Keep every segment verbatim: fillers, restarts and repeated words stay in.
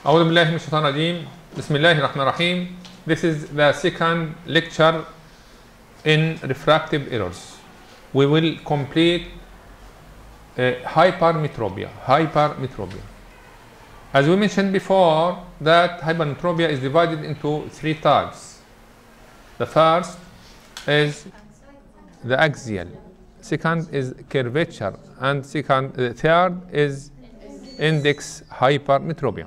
أعوذ بالله من الشيطان الرجيم. بسم الله الرحمن الرحيم. This is the second lecture in refractive errors. We will complete uh, hypermetropia. Hypermetropia. As we mentioned before, that hypermetropia is divided into three types. The first is the axial. Second is curvature, and second, uh, third is index hypermetropia.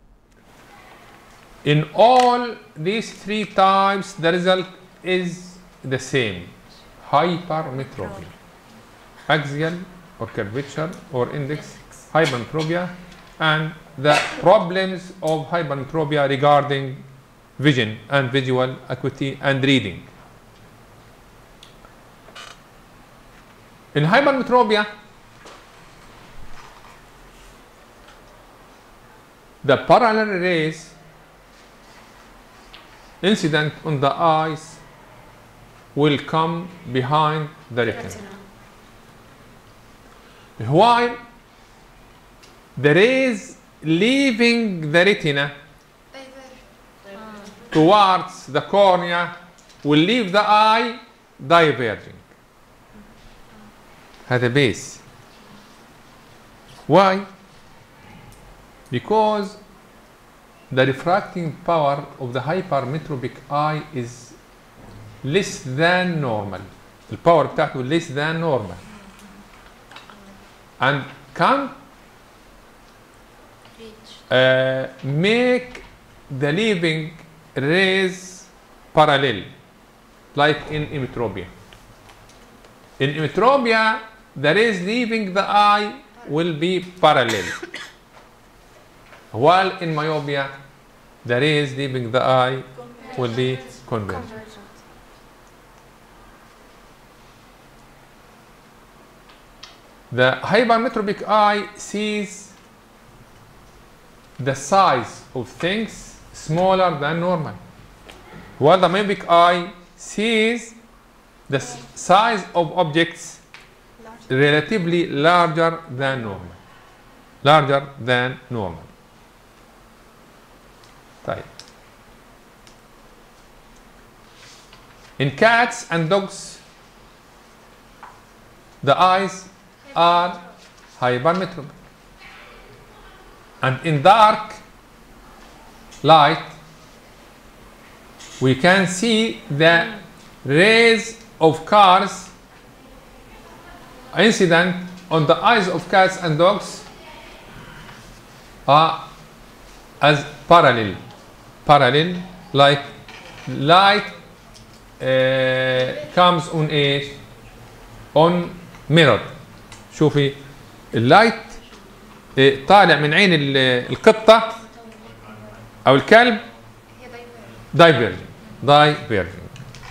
In all these three types, the result is the same: hypermetropia, axial or curvature or index hypermetropia, and the problems of hypermetropia regarding vision and visual acuity and reading. In hypermetropia, the parallel rays incident on the eyes will come behind the retina, while the rays leaving the retina towards the cornea will leave the eye diverging. هذا base. Why? Because the refracting power of the hypermetropic eye is less than normal. الباور بتاعته less than normal, and can't uh, make the leaving rays parallel like in emmetropia. In emmetropia, the rays leaving the eye will be parallel, while in myopia, the rays leaving the eye will be convergent. The hypermetropic eye sees the size of things smaller than normal, while the myopic eye sees the size of objects relatively larger than normal. Larger than normal. طيب. In cats and dogs, the eyes are hypermetropic, and in dark light we can see the rays of cars incident on the eyes of cats and dogs are as parallel parallel like light uh, comes on a on mirror. شوفي اللايت طالع من عين القطة أو الكلب diverging diverging.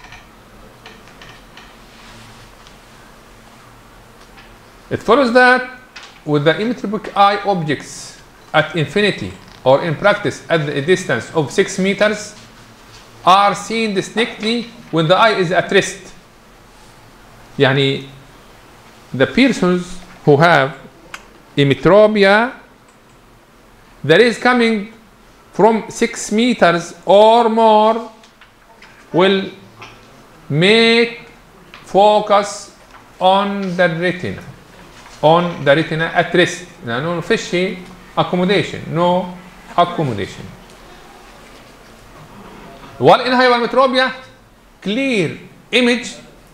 It follows that with the emmetropic eye, objects at infinity or in practice at a distance of six meters are seen distinctly when the eye is at rest. يعني the persons who have emmetropia, the rays coming from six meters or more will make focus on the retina. On the retina at rest. لأنه ما فيش accommodation, no accommodation. While in hypermetropia, clear image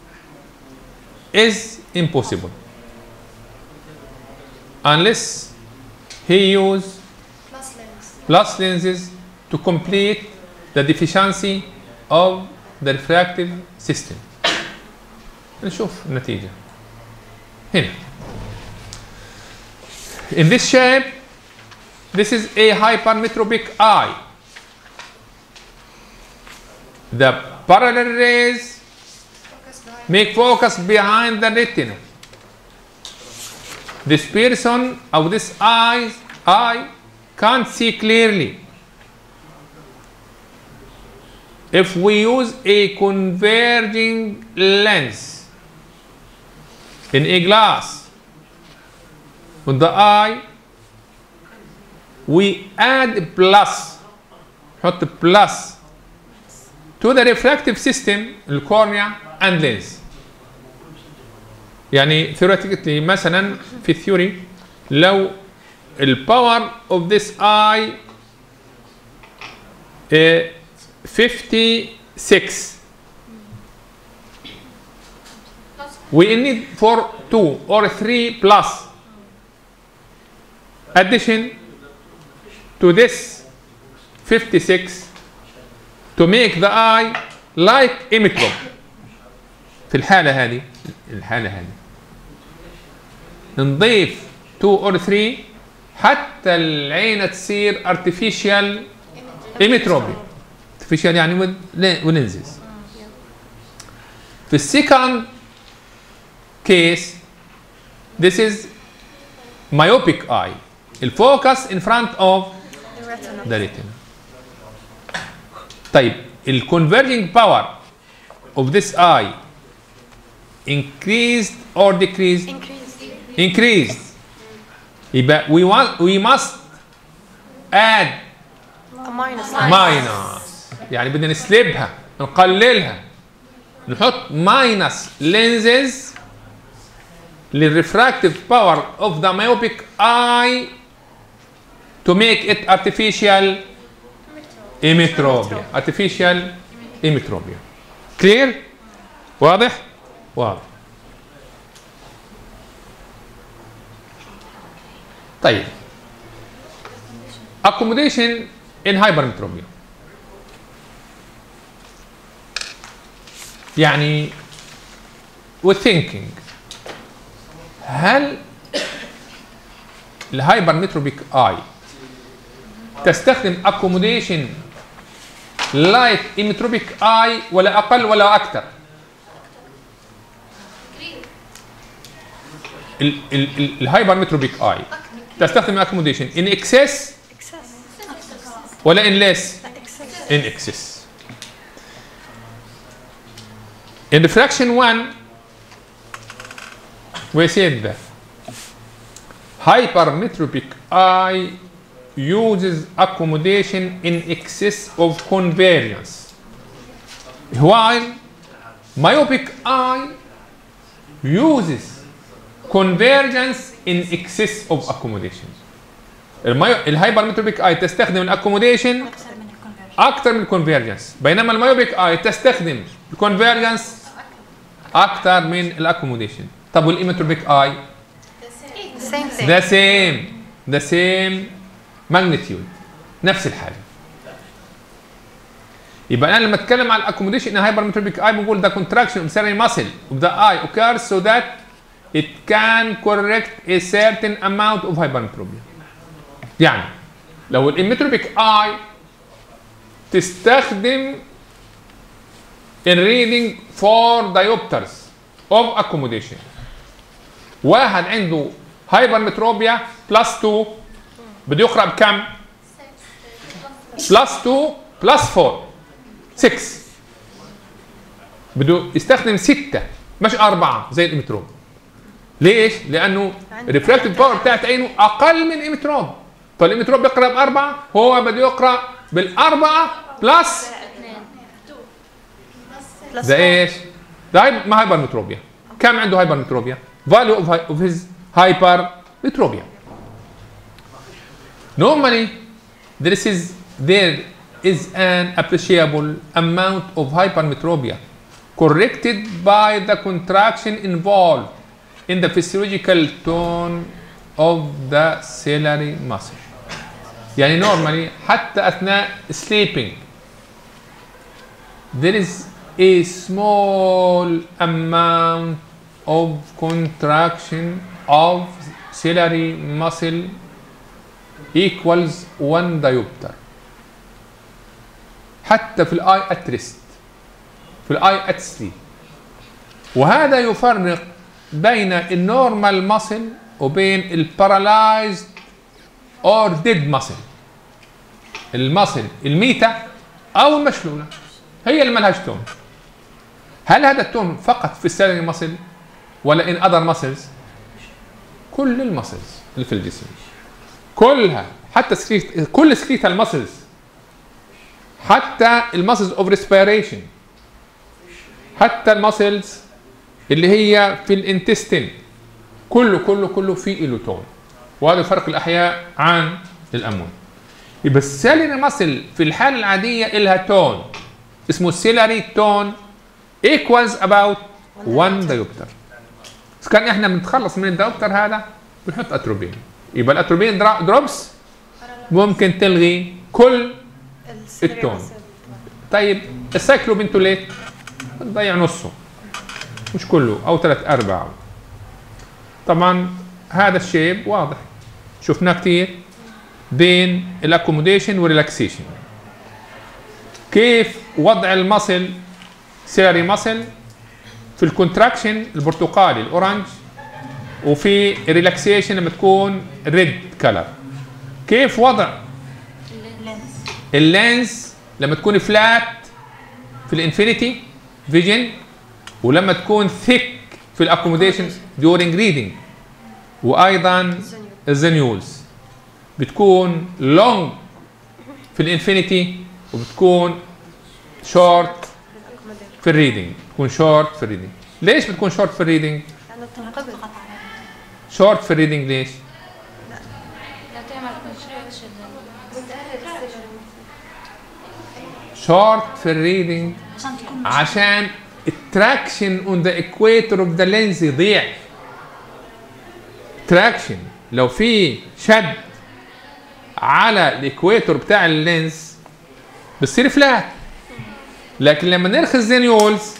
is impossible unless he use plus, lens. plus lenses to complete the deficiency of the refractive system. نشوف النتيجة هنا. In this shape, this is a hypermetropic eye. The parallel rays make focus behind the retina. This person or this eye, eye can't see clearly. If we use a converging lens in a glass on the eye, we add plus نحط plus to the refractive system الكورنيا and lens. يعني theoretically مثلا في الثيوري لو الباور of this eye uh, fifty-six we need for two or three plus addition to this fifty-six to make the eye like imitron. في الحالة هذه الحالة هذه نضيف two or three حتى العين تصير artificial imitropy. artificial يعني with lenses. في second case this is myopic eye. الفوكس in front of the retina. طيب ال converging power of this eye increased or decreased? Increased. Increased. يبقى we want we must add A minus. minus. يعني بدنا نسلبها نقللها نحط minus lenses للrefractive power of the myopic eye to make it artificial imitropia. artificial imitropia. clear؟ واضح؟ واضح. طيب accommodation in hypermetropia يعني we're thinking هل الهايبرمتروبيك اي تستخدم accommodation like imetropic اي ولا اقل ولا اكثر؟ الهايبرمتروبيك اي تستخدم accommodation in excess ولا in less؟ in excess. In refraction one we said that hypermetropic eye uses accommodation in excess of convergence while myopic eye uses convergence in excess of accommodation. الهايبرمتروبيك اي تستخدم الاكوموديشن اكثر من الكونفرجنس بينما المايوبيك اي تستخدم الكونفرجنس اكثر من الاكوموديشن. طب والايمتروبيك اي ذا سيم ذا سيم ماجنتيود نفس الحاجه. يبقى انا لما اتكلم على الاكوموديشن ان هايبرمتروبيك اي بقول the contraction of certain muscle of the eye occurs so that it can correct a certain amount of hypermetropia. يعني لو الاميتروبيك اي تستخدم in reading four diopters of accommodation واحد عنده هايبرمتروبيا بلس two بده يقرا بكم؟ بلس two بلس four six بده يستخدم ستة مش أربعة زي الاميتروب. ليش؟ لأنه الريفراكتيف باور بتاعت عينه أقل من الاميتروب. فالاميتروب بيقرا بأربعة هو بده يقرا بالأربعة بلس ده ايش؟ ده ما هايبرمتروبيا. كم عنده هايبرمتروبيا؟ value of, of his hypermetropia. Normally there is there is an appreciable amount of hypermetropia corrected by the contraction involved in the physiological tone of the ciliary muscle. يعني normally حتى أثناء sleeping there is a small amount of contraction of ciliary muscle equals one diopter حتى في الاي ات ريست في الاي ات سليب. وهذا يفرق بين النورمال ماسل وبين البارالايزد اور ديد ماسل. الماسل الميتة او المشلولة هي اللي مالهاش تون. هل هذا التون فقط في السيلري ماسل ولا ان اذر ماسلز؟ كل الماسلز اللي في الجسم كلها حتى سكريت كل سكريتال ماسلز، حتى الماسلز اوف ريسبيريشن، حتى الماسلز اللي هي في الانتستين، كله كله كله فيه له تون. وهذا فرق الاحياء عن الاموات. يبقى السيلري ماسل في الحاله العاديه لها تون اسمه سيلري تون equals about one diopter. إذا كان احنا بنتخلص من الدايوبتر هذا بنحط اتروبين، يبقى الاتروبين دروبس ممكن تلغي كل التون. طيب السايكلوبنتوليت بتضيع نصه مش كله او ثلاث ارباعه. طبعا هذا الشيب واضح شفناه كثير بين الاكوموديشن والريلاكسيشن. كيف وضع المصل سيلري ماسل في الكونتراكشن البرتقالي الاورنج، وفي الريلاكسيشن لما تكون ريد كلر. كيف وضع اللينس لما تكون فلات في الانفينيتي فيجن، ولما تكون ثيك في الاكوموديشن ديورينج ريدنج. وايضا الزنيولز بتكون لونج في الانفينيتي وبتكون شورت في الريدنج. بتكون شورت في الريدنج. ليش بتكون شورت في الريدنج؟ لانه بتنقبض. شورت في الريدنج ليش؟ لا تعمل كونتراكشن. شورت في الريدنج عشان التراكشن اون ذا اكويتور اوف ذا لينز يضيع. تراكشن لو في شد على الاكويتور بتاع اللينز بتصير فلات، لكن لما نرخي الزينيولز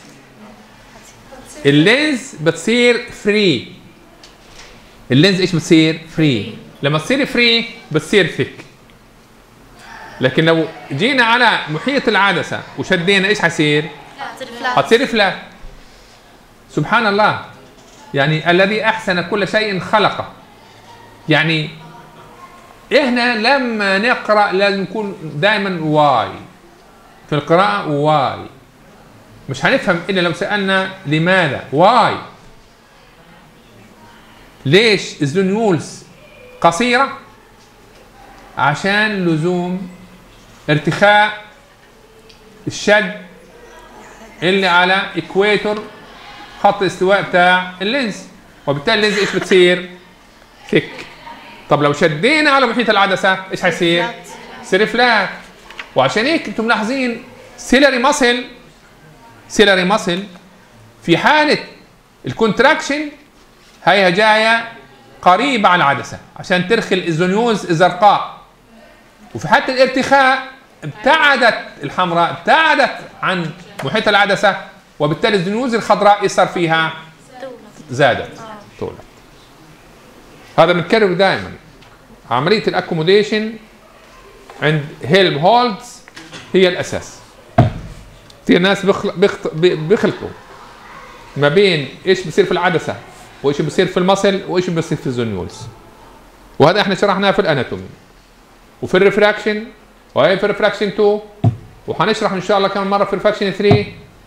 اللينز بتصير فري. اللينز ايش بتصير؟ فري. لما تصير فري بتصير ثيك. لكن لو جينا على محيط العدسه وشدينا ايش حيصير؟ حتصير فلات. سبحان الله، يعني الذي احسن كل شيء خلقه. يعني احنا لما نقرا لازم نكون دائما واي في القراءه، واي مش هنفهم الا لو سالنا لماذا واي. ليش الزنيولز قصيره؟ عشان لزوم ارتخاء الشد اللي على اكويتور خط الاستواء بتاع اللينز، وبالتالي اللينز ايش بتصير؟ ثيك. طب لو شدينا على محيط العدسه ايش حيصير؟ يصير فلات. وعشان هيك انتم ملاحظين سيلري ماسل سيلري ماسل في حاله الكونتراكشن هي جايه قريبه على العدسه عشان ترخي الزنيوز الزرقاء، وفي حاله الارتخاء ابتعدت الحمراء ابتعدت عن محيط العدسه، وبالتالي الزنيوز الخضراء يصير فيها زادت طولت. هذا بنكرر دائما. عمليه الاكوموديشن عند هيلب هولدز هي الاساس. في ناس بيخلطوا ما بين ايش بصير في العدسه وايش بصير في المصل وايش بصير في الزنيولز، وهذا احنا شرحناه في الاناتومي وفي الريفراكشن وهي في الريفراكشن اثنين، وحنشرح ان شاء الله كمان مره في الريفراكشن ثلاثة،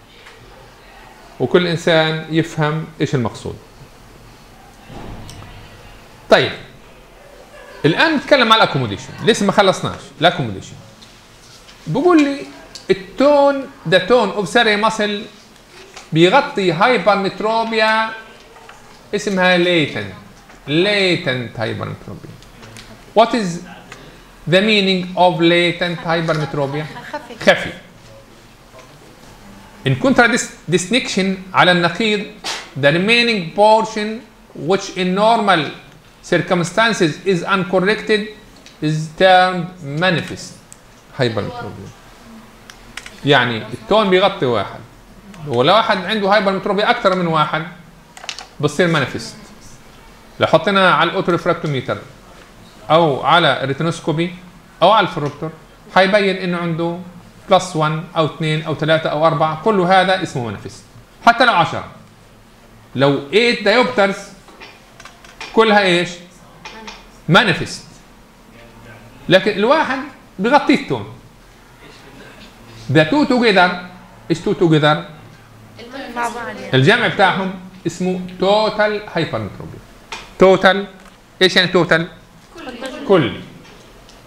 وكل انسان يفهم ايش المقصود. طيب الان نتكلم على الاكوموديشن، لسه ما خلصناش. الاكوموديشن بقول لي التون ذا تون اوف سيلري ماسل بيغطي هايبرمتروبيا اسمها ليتنت latent hypermetropia. What is the meaning of latent hypermetropia? خفي. خفي. In contradistinction على النقيض, the remaining portion which in normal circumstances is uncorrected is termed manifest hypermetropia. يعني التون بيغطي واحد، ولو واحد عنده هايبرمتروبيا اكثر من واحد بتصير مانيفست. لو حطينا على الاوتوريفراكتوميتر او على الريتينوسكوبي او على الفروبتور حيبين انه عنده بلس واحد او اثنين او ثلاثة او أربعة، كل هذا اسمه مانيفست. حتى لو عشرة، لو ثمانية دايوبترز كلها ايش؟ مانيفست. لكن الواحد بغطي التون. The two together ايش two together؟ مع بعض. الجمع بتاعهم اسمه total hypermetropia. total ايش يعني total؟ كل.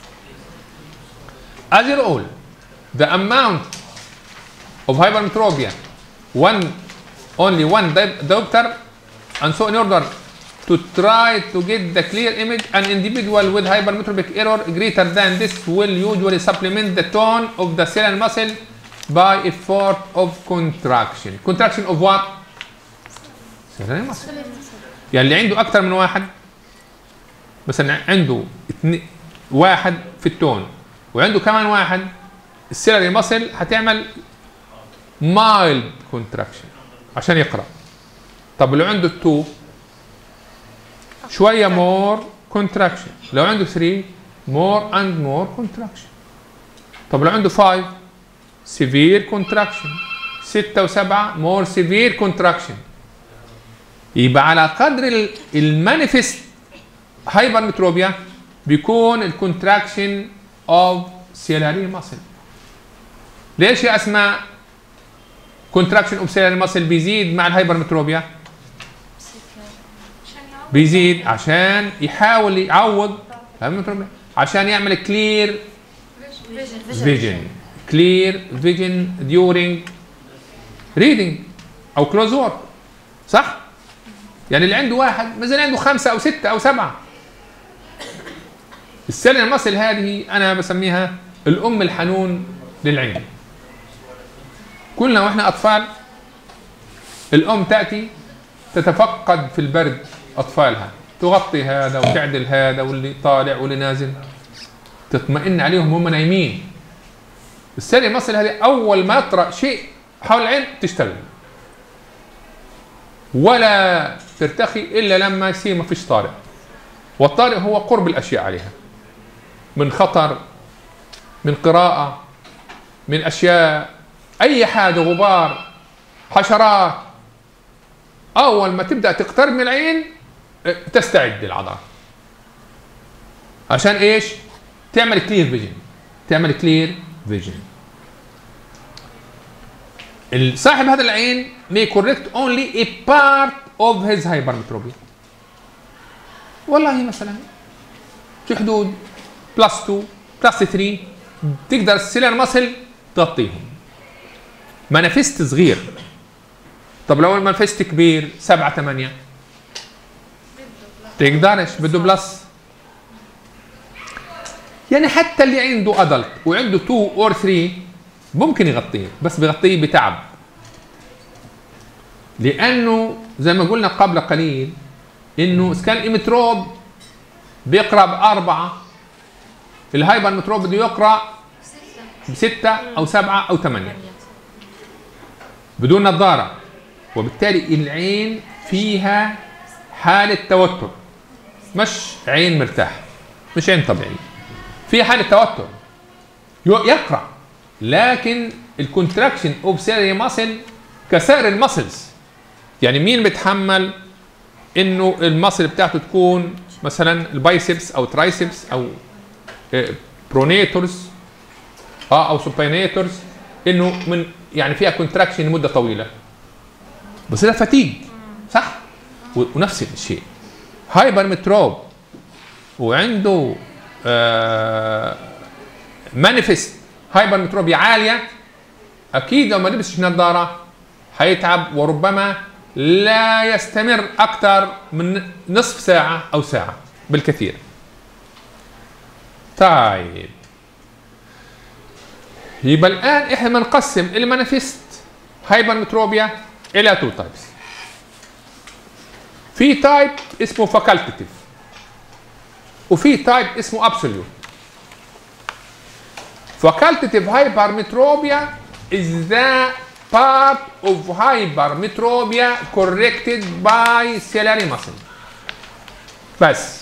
as a rule the amount of hypermetropia one only one diopter, and so in order to try to get the clear image, an individual with hypermetropic error greater than this will usually supplement the tone of the ciliary muscle by effort of contraction. Contraction of what? ciliary muscle. يعني اللي عنده أكثر من واحد، مثلا عنده اتنين واحد في التون وعنده كمان واحد، السيلري ماسل هتعمل مايلد كونتراكشن عشان يقرأ. طب لو عنده تو شوية مور كونتراكشن، لو عنده ثري مور اند مور كونتراكشن. طب لو عنده فايف سيفير كونتراكشن، ستة وسبعة مور سيفير كونتراكشن. يبقى على قدر المانيفست هايبرمتروبيا بيكون الكونتراكشن اوف سيلاري ماسل. ليش يا اسماء كونتراكشن اوف سيلاري ماسل بيزيد مع الهايبرمتروبيا؟ بيزيد عشان يحاول يعوض عشان يعمل كلير فيجن، كلير فيجن during reading او كلوز وورك، صح؟ يعني اللي عنده واحد مثلا عنده خمسة أو ستة أو سبعة. السيلاري ماسل هذه أنا بسميها الأم الحنون للعين. كلنا وإحنا أطفال الأم تأتي تتفقد في البرد أطفالها، تغطي هذا وتعدل هذا واللي طالع واللي نازل، تطمئن عليهم وهم نايمين. السيلاري ماسل هذه أول ما يطرأ شيء حول العين تشتغل، ولا ترتخي إلا لما يصير ما فيش طارئ، والطارئ هو قرب الأشياء عليها من خطر، من قراءة، من أشياء، أي حاجة، غبار، حشرات. أول ما تبدأ تقترب من العين تستعد العضلة عشان إيش؟ تعمل كلير فيجن، تعمل كلير فيجن. صاحب هذا العين may correct only a part of his hypermetropia. والله مثلا في حدود بلس اثنين بلس ثلاثة تقدر السيلاري ماسل تغطيهم. مانيفست صغير. طب لو المانيفست كبير سبعة ثمانية تقدرش، بده بلس. يعني حتى اللي عنده ادلت وعنده اثنين اور ثلاثة ممكن يغطيه، بس بيغطيه بتعب، لانه زي ما قلنا قبل قليل انه اسكان ايمتروب بيقرا باربعه، الهايبر متروب بده يقرا بسته او سبعه او ثمانيه بدون نظاره، وبالتالي العين فيها حاله توتر، مش عين مرتاح، مش عين طبيعي، فيها حاله توتر يقرا. لكن الكونتراكشن اوف سيلاري ماسل كسائر الماسلز، يعني مين بيتحمل انه الماسل بتاعته تكون مثلا البايسبس او ترايسبس او برونيتورز اه او سوبينيتورز، انه من يعني فيها كونتراكشن لمده طويله، بس ده فتيج، صح؟ ونفس الشيء هايبر متروب وعنده آه مانيفست هايبر متروبيا عاليه، اكيد لو ما لبسش نظاره هيتعب، وربما لا يستمر اكثر من نصف ساعه او ساعه بالكثير. طيب يبقى الان احنا بنقسم المانيفست هايبر متروبيا الى تو تايبس. في تايب اسمه فاكولتيف وفي تايب اسمه ابسوليوت. Facultative hypermetropia is the part of hypermetropia corrected by ciliary muscle. بس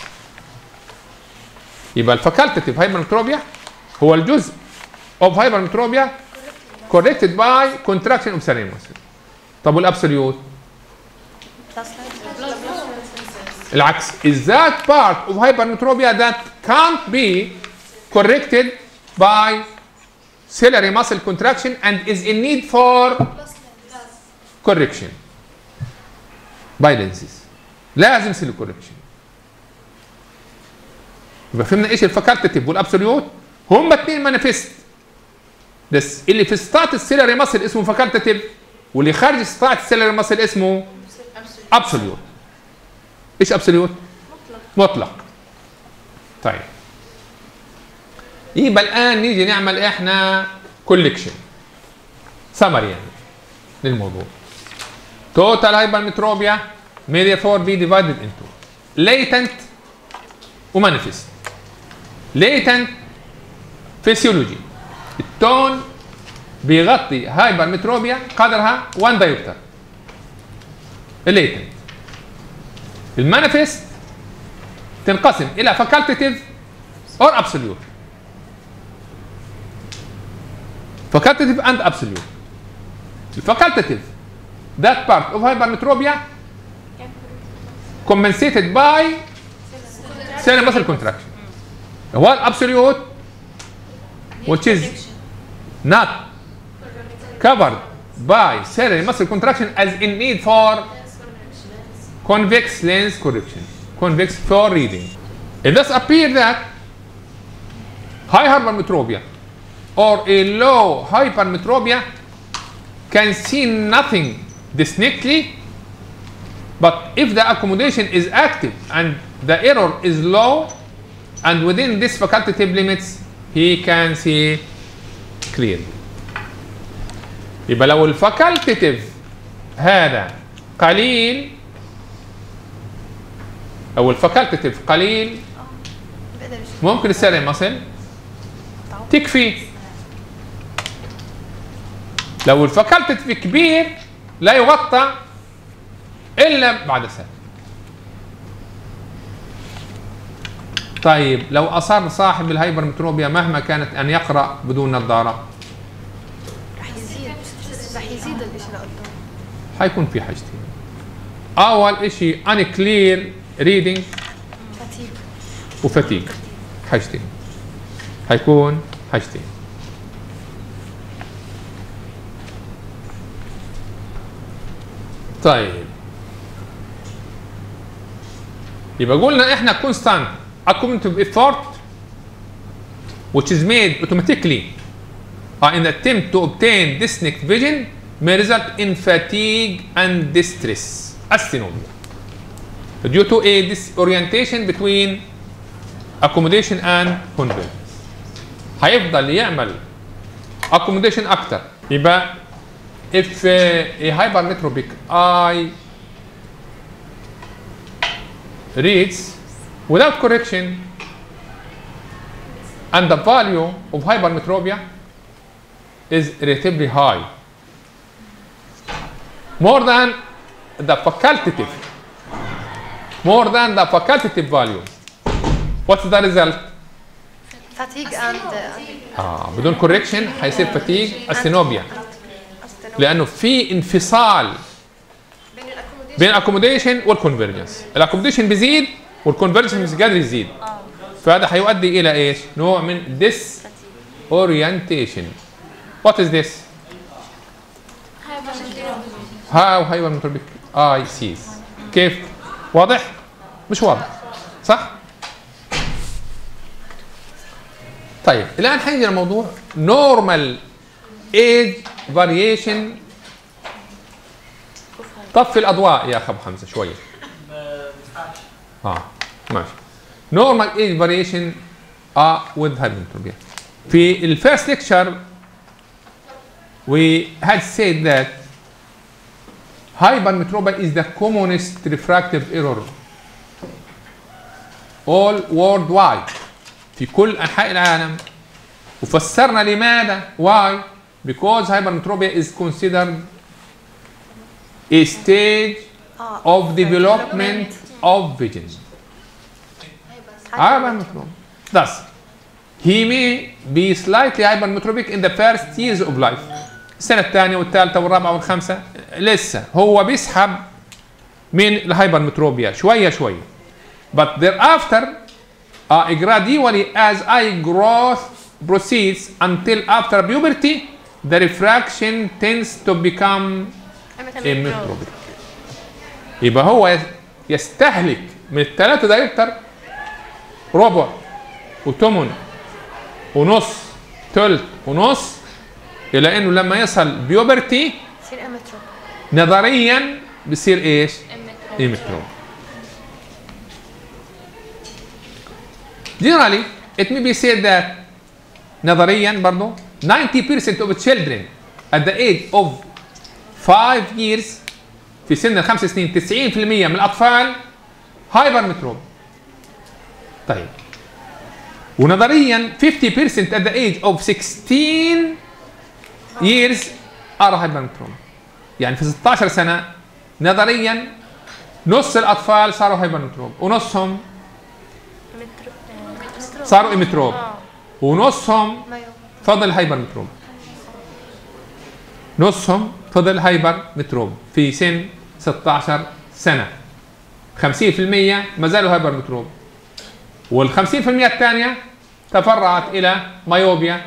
يبقى الفاكولتيف hypermetropia هو الجزء of hypermetropia corrected by contraction of ciliary muscle. طب والابسوليوت العكس، is that part of hypermetropia that can't be corrected by ciliary muscle contraction and is in need for correction by lenses. لازم يصير correction. يبقى فهمنا ايش الفاكولتيف والابسوليوت. هما اتنين مانيفست، بس اللي في استطاعة السيلري ماسل اسمه فاكولتاتيف، واللي خارج استطاعة السيلري ماسل اسمه ابسوليوت. ايش ابسوليوت؟ مطلق. مطلق. طيب يبقى الان نيجي نعمل احنا كوليكشن سمري يعني للموضوع. توتال هايبرمتروبيا may therefore be divided into latent ومانيفست. latent physiology، التون بيغطي هايبرمتروبيا قدرها واحد دايوبتر الليتنت. المانيفست تنقسم الى فاكولتاتيف اور ابسوليوت. facultative and absolute. الفاكولتاتيف that part of hypermetropia compensated by cerebral muscle contraction. هو الابسوليوت which is not covered by cerebral muscle contraction as in need for convex lens correction, convex for reading. It thus appears that high hypermetropia or a low hypermetropia can see nothing distinctly, but if the accommodation is active and the error is low and within this facultative limits he can see clearly. يبقى لو الفاكولتاتيف هذا قليل او الفاكولتاتيف قليل ممكن السيري ماسل تكفي. لو الفاكولتاتيف كبير لا يغطى الا بعد سنه. طيب لو اصر صاحب الهايبرمتروبيا مهما كانت ان يقرا بدون نظاره راح يزيد راح يزيد الاشي لقدام. حيكون في حاجتين. اول شيء unclear reading فتيك وفتيك، حاجتين حيكون حاجتين. طيب يبقى قلنا احنا constant accumulative effort which is made automatically uh, in the attempt to obtain distinct vision may result in fatigue and distress asthenomia due to a disorientation between accommodation and convergence. هيفضل يعمل accommodation اكتر. يبقى if uh, a hypermetropic eye reads without correction and the value of hypermetropia is relatively high, more than the facultative, more than the facultative value, what's the result? فتيك اند آه بدون كوركشن هيصير فتيج استينوبيا، لانه في انفصال بين الاكوموديشن والكونفرجنس. الاكوموديشن بيزيد والكونفرجنس مش قادر يزيد، فهذا هيؤدي الى ايش؟ نوع من ديس اورينتيشن. وات از ذس؟ هاو هايبرمتروبيك اي سيز. كيف؟ واضح؟ مش واضح صح؟ طيب الان حنيجي لموضوع نورمال ايج فاريشن. طفي الاضواء يا اخ ابو حمزه شويه. اه ماشي. نورمال ايج فاريشن اه with hypermetropia. في الفيرست ليكتشر we had said that hypermetropia is the commonest refractive error all worldwide في كل انحاء العالم، وفسرنا لماذا why because hypermetropia is considered a stage of development of vision. Hypermetropia. Thus, he may be slightly hypermetropic in the first years of life. السنة الثانية والثالثة والرابعة والخامسة لسه هو بيسحب من الهايبرمتروبيا شوية شوية. But thereafter, uh, gradually as eye growth proceeds until after puberty, the refraction tends to become immetropic. يبقى هو يستهلك من الثلاثة دايركتر ربع وثمن ونص ثلث ونص، الى انه لما يصل بيوبرتي يصير امتروب. نظريا بصير ايش؟ امتروب. Generally it may be said that نظريا برضه ninety percent of children at the age of five years في سن الخمس سنين تسعين بالمئة من الاطفال هايبر متروب. طيب ونظريا fifty percent at the age of sixteen years are hyper متروب. يعني في ستة عشر سنة نظريا نص الاطفال صاروا هايبر متروب ونصهم صاروا امتروب ونصهم فضل هايبر متروب. نصهم فضل هايبر متروب في سن ستة عشر سنة. خمسين بالمئة ما زالوا هايبر متروب، وال خمسين بالمئة الثانية تفرعت إلى مايوبيا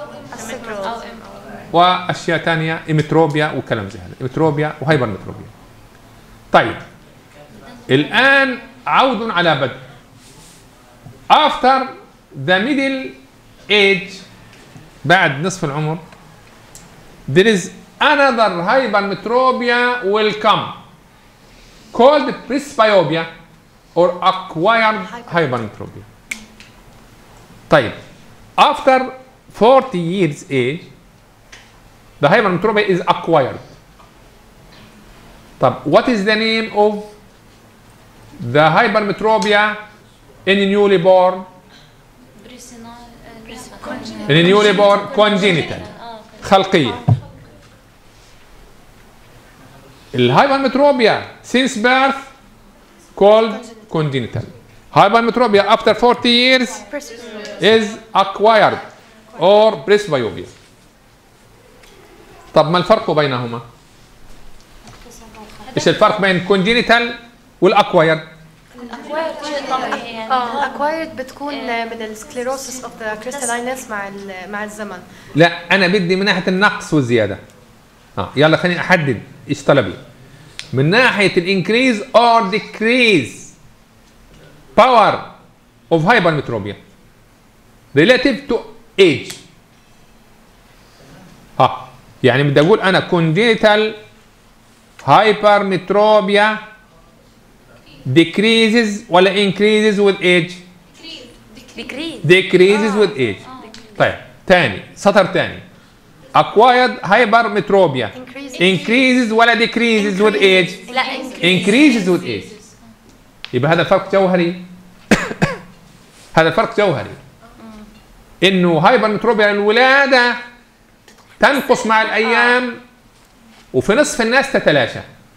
وأشياء ثانية، إمتروبيا وكلام زي هذا، إمتروبيا وهايبر متروبيا. طيب الآن عود على بدء. After the middle age بعد نصف العمر there is another hypermetropia will come called presbyopia or acquired hypermetropia. طيب after forty years age the hypermetropia is acquired. طب what is the name of the hypermetropia in newly born? in newly born congenital خلقية. الهايبرمتروبيا since birth called congenital. Hypermetropia after forty years is acquired or presbyopia. طب ما الفرق بينهما؟ ايش الفرق بين congenital والاكوايرد؟ اه الاكوايرد بتكون من السكليروسيس اوف ذا كريستالينس مع مع الزمن. لا انا بدي من ناحيه النقص والزياده. اه يلا خليني احدد ايش طلبي. من ناحيه الانكريز اور ديكريز باور اوف هايبرمتروبيا ريلاتيف تو ايج. ها يعني بدي اقول انا كونجيتال هايبرمتروبيا decreases ولا increases with age؟ decrease decreases with age. طيب تاني سطر تاني acquired hypermetropia increases ولا decreases with age؟ لا increases with age. يبقى هذا فرق جوهري. هذا فرق جوهري انه هايبرمتروبيا الولاده تنقص مع الايام وفي نصف الناس تتلاشى،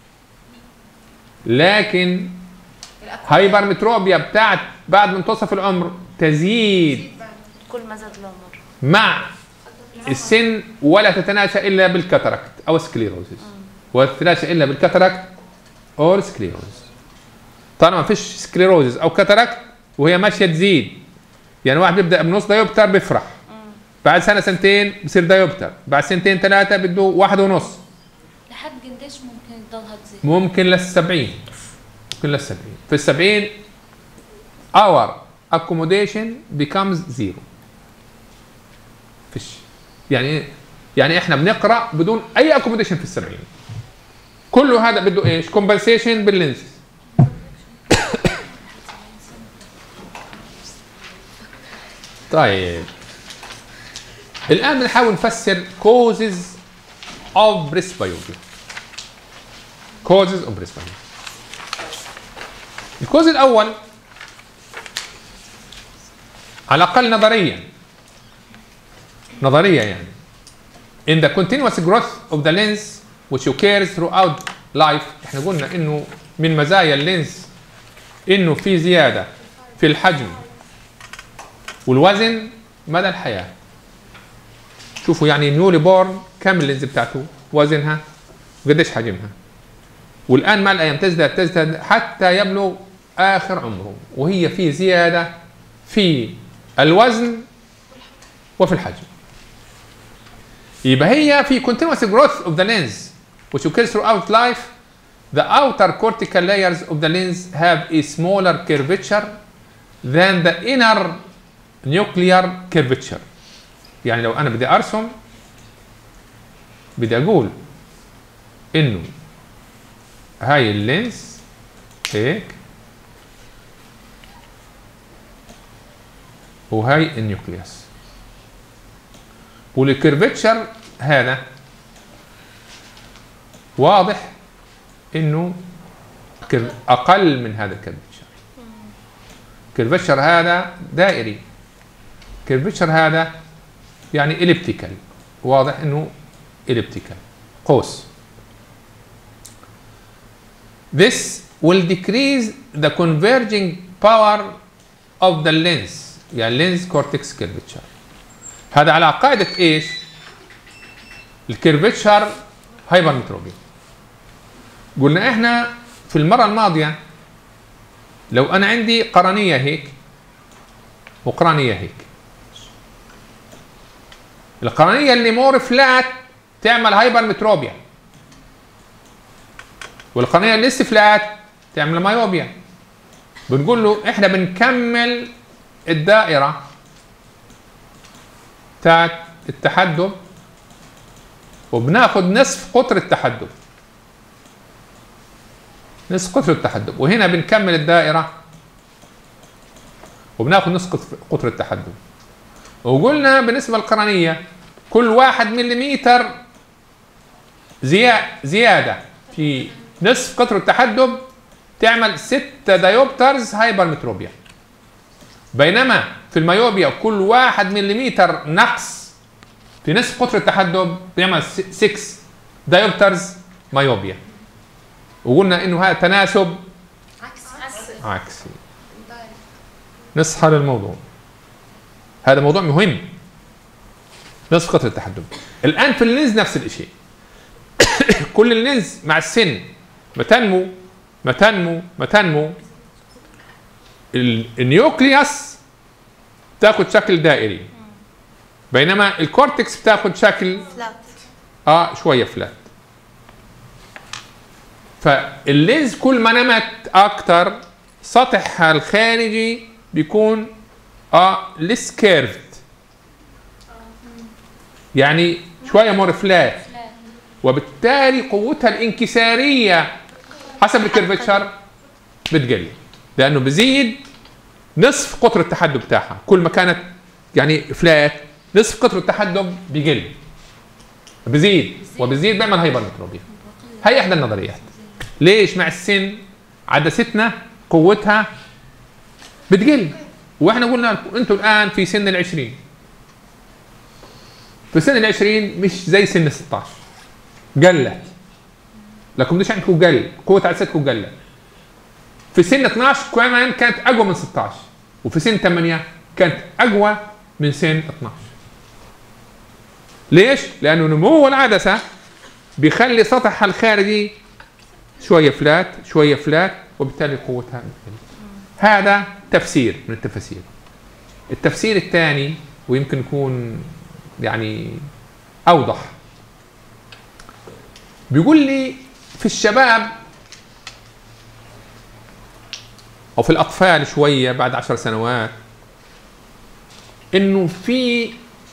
لكن هايبرمتروبيا بتاعت بعد منتصف العمر تزيد كل ما زاد العمر مع السن ولا تتناشى الا بالكاتاراكت او سكليروزيس، ولا تتلاشى الا بالكاتاراكت او سكليروزيس. طالما ما فيش سكليروزيس او كاتاراكت وهي ماشيه تزيد، يعني واحد بيبدا بنص دايوبتر بيفرح، بعد سنه سنتين بصير دايوبتر، بعد سنتين ثلاثه بده واحد ونص. لحد قديش ممكن تضلها تزيد؟ ممكن للسبعين. ممكن للسبعين. في السبعين our accommodation becomes zero. فيش. يعني يعني احنا بنقرا بدون اي accommodation في السبعين. كله هذا بده ايش؟ compensation باللينسز. طيب الآن بنحاول نفسر causes of presbyopia. causes of presbyopia. الكوز الأول على الأقل نظريا نظريا يعني in the continuous growth of the lens which occurs throughout life. احنا قلنا انه من مزايا اللينس انه في زيادة في الحجم والوزن مدى الحياة. شوفوا يعني نيولي بورن كم اللينز بتاعته، وزنها وقديش حجمها، والآن مع الأيام تزداد تزداد حتى يبلغ آخر عمره وهي في زيادة في الوزن وفي الحجم. يبقى هي في continuous growth of the lens which occurs throughout life. The outer cortical layers of the lens have a smaller curvature than the inner nuclear curvature. يعني لو انا بدي ارسم بدي اقول انه هاي اللينس هيك وهاي النيوكليوس والكيرفتشر هذا واضح انه اقل من هذا الكيرفتشر. الكيرفتشر هذا دائري، الكيرفتشر هذا يعني إليبتيكال، واضح انه إليبتيكال قوس. This will decrease the converging power of the lens، يعني lens cortex curvature. هذا على قاعدة ايش؟ الكيرفتشر هايبرمتروبيا. قلنا احنا في المرة الماضية لو انا عندي قرنية هيك وقرنية هيك، القرنية اللي مور فلات تعمل هايبرمتروبيا، والقرنية اللي لسه فلات تعمل مايوبيا. بنقول له احنا بنكمل الدائرة بتاعت التحدب وبناخد نصف قطر التحدب، نصف قطر التحدب، وهنا بنكمل الدائرة وبناخد نصف قطر التحدب. وقلنا بالنسبة للقرنية كل واحد مليمتر زيادة في نصف قطر التحدب تعمل ستة دايوبترز هايبرمتروبيا، بينما في المايوبيا كل واحد مليمتر نقص في نصف قطر التحدب بيعمل ستة دايوبترز مايوبيا. وقلنا انه هذا تناسب عكسي عكسي. نصحى للموضوع، هذا موضوع مهم. نصف قطر التحدب. الان في اللينز نفس الشيء. كل اللينز مع السن ما تنمو ما تنمو ما تنمو النيوكليوس تاخذ شكل دائري، بينما الكورتكس بتاخذ شكل فلات اه شويه فلات. فاللينز كل ما نمت اكثر سطحها الخارجي بيكون اه ليس كيرفد، يعني شويه مور فلات، وبالتالي قوتها الانكساريه حسب الكيرفتشر بتقل، لانه بزيد نصف قطر التحدب بتاعها. كل ما كانت يعني فلات نصف قطر التحدب بيقل، بزيد وبزيد بيعمل هايبرمتروبيا. هي احدى النظريات. ليش مع السن عدستنا قوتها بتقل؟ واحنا قلنا لكم انتم الان في سن العشرين، في سن العشرين مش زي سن ستة عشر، قلت لكم ليش عندكم قل؟ قوة عدستكم قلت. في سن اثني عشر كمان كانت اقوى من ستة عشر، وفي سن ثمانية كانت اقوى من سن اثني عشر. ليش؟ لانه نمو العدسة بيخلي سطحها الخارجي شوية فلات شوية فلات، وبالتالي قوتها بتقل. هذا تفسير من التفاسير. التفسير الثاني ويمكن يكون يعني اوضح، بيقول لي في الشباب او في الاطفال شويه بعد عشر سنوات انه في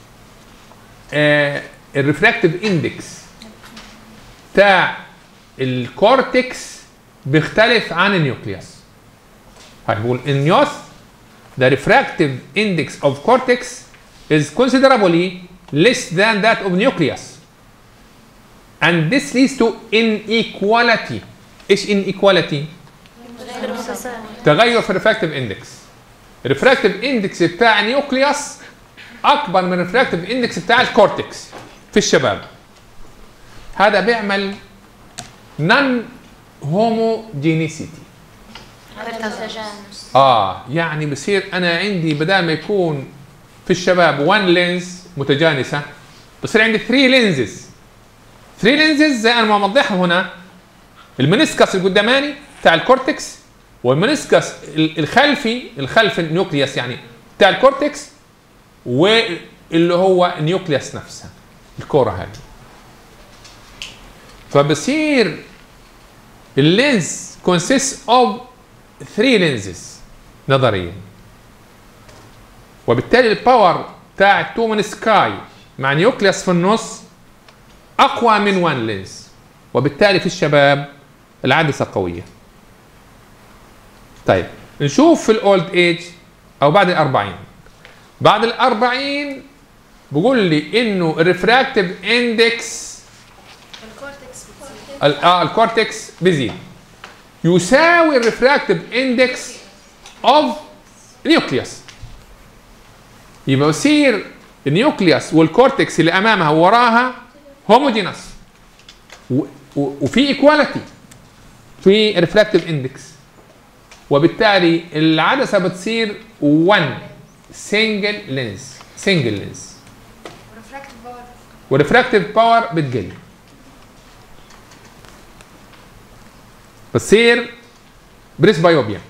آه الريفراكتيف اندكس بتاع الكورتكس بيختلف عن النيوكليوس. هنقول in youth the refractive index of cortex is considerably less than that of nucleus, and this leads to inequality. ايش inequality؟ تغير في الريفراكتيف اندكس. الريفراكتيف اندكس بتاع النيوكليوس اكبر من الريفراكتيف اندكس بتاع الكورتكس في الشباب. هذا بيعمل نون هوموجينيسيتي. اه يعني بصير انا عندي بدل ما يكون في الشباب وان لينز متجانسه، بصير عندي ثري لينزز. ثري لينزز زي انا ما موضحها هنا، المنسكس القداماني بتاع الكورتكس، والمنسكس الخلفي الخلف النيوكليوس يعني بتاع الكورتكس، واللي هو النيوكليوس نفسها الكوره هذه. فبصير اللينز consists of three lenses نظريا، وبالتالي الباور بتاع التو منسكاي مع نيوكليوس في النص اقوى من وان لينز، وبالتالي في الشباب العدسه قويه. طيب نشوف في الاولد ايج او بعد الأربعين. بعد الأربعين بقول لي انه الريفراكتيف اندكس اه الكورتكس بيزيد يساوي الريفراكتيف اندكس اوف نيوكليوس. يبقى يصير النيوكليوس والكورتكس اللي امامها ووراها هوموجينس وفي ايكواليتي في ريفراكتيف اندكس، وبالتالي العدسه بتصير واحد سنجل لينز سنجل لينز والريفراكتيف باور بتقل، بتصير بريسبايوبيا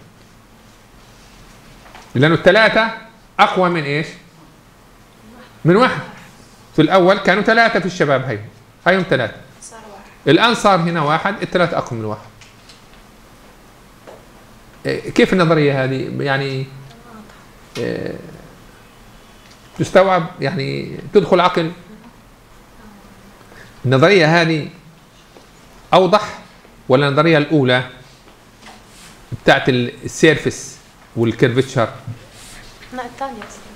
لانه الثلاثه اقوى من ايش؟ من واحد. في الاول كانوا ثلاثه في الشباب، هيهم هيهم ثلاثه، صار واحد. الان صار هنا واحد، الثلاثه اقوى من الواحد. كيف النظريه هذه؟ يعني إيه تستوعب؟ يعني تدخل عقل؟ النظريه هذه اوضح ولا النظريه الاولى بتاعت السيرفس والكيرفتشر؟ لا الثانية.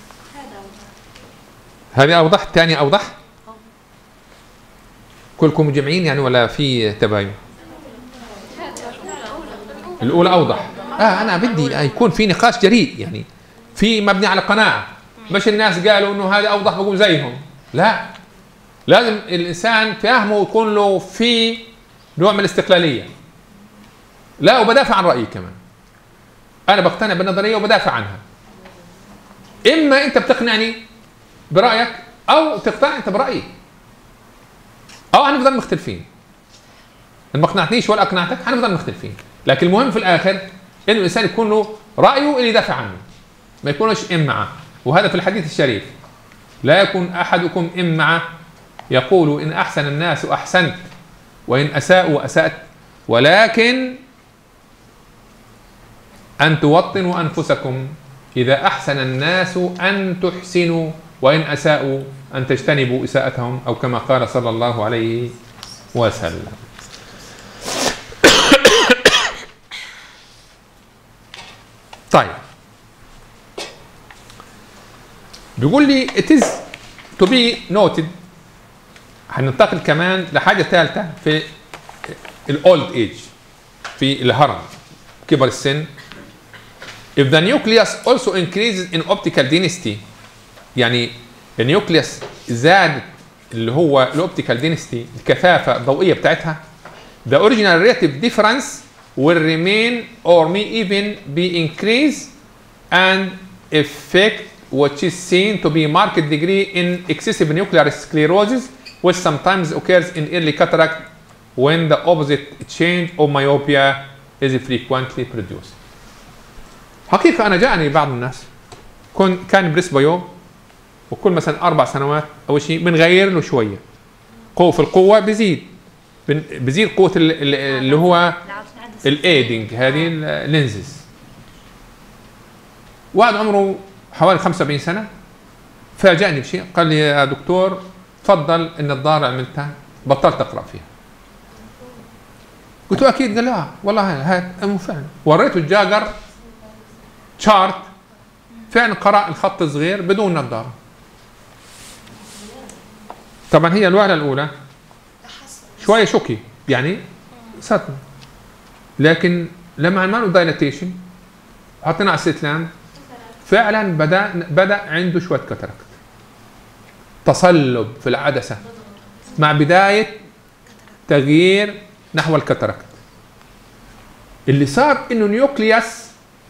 هذه اوضح، الثانيه اوضح؟ كلكم مجمعين يعني ولا في تباين؟ الاولى اوضح. اه انا بدي يكون في نقاش جريء، يعني في مبني على قناعه، مش الناس قالوا انه هذا اوضح بقول زيهم. لا، لازم الانسان فهمه يكون له في نوع من الاستقلاليه. لا، وبدافع عن رايي كمان. انا بقتنع بالنظريه وبدافع عنها. اما انت بتقنعني برايك او تقتنع انت برايي، او هنفضل مختلفين. ان ما اقنعتنيش ولا اقنعتك هنفضل مختلفين، لكن المهم في الاخر انه الانسان يكون له رايه اللي يدافع عنه، ما يكونش امعه. وهذا في الحديث الشريف: لا يكون احدكم امعه يقول ان احسن الناس احسنت وان اساءوا اسات، ولكن ان توطنوا انفسكم اذا احسن الناس ان تحسنوا وان اساءوا ان تجتنبوا اساءتهم، او كما قال صلى الله عليه وسلم. طيب بيقول لي it is to be noted. هننتقل كمان لحاجه ثالثه في الاولد ايج، في الهرم، كبر السن. if the nucleus also increases in optical density، يعني النيوكليوس زاد اللي هو الاوبتيكال دينستي، الكثافه الضوئيه بتاعتها، the original relative difference will remain or may even be increased and effect which is seen to be marked degree in excessive nuclear sclerosis which sometimes occurs in early cataract when the opposite change of myopia is frequently produced. حقيقة أنا جاءني بعض الناس كن كان بريسبايوب، وكل مثلا أربع سنوات أو شيء بنغير له شوية، قوة في القوة بيزيد بيزيد قوة اللي هو الايدنج، هذه اللينزز. واحد عمره حوالي خمسة وسبعين سنة فاجأني بشيء، قال لي يا دكتور تفضل النظارة عملتها بطلت أقرأ فيها. قلت له أكيد؟ قال لا والله هات فعلا. وريته الجاجر شارت، فعلا قرأ الخط صغير بدون نظارة. طبعا هي الوهلة الأولى شوية شوكي يعني صدمة، لكن لما عملنا دايلاتيشن حطينا على الستلان فعلا بدا بدا عنده شويه كاتاراكت، تصلب في العدسه مع بدايه تغيير نحو الكاتاراكت. اللي صار انه نيوكليوس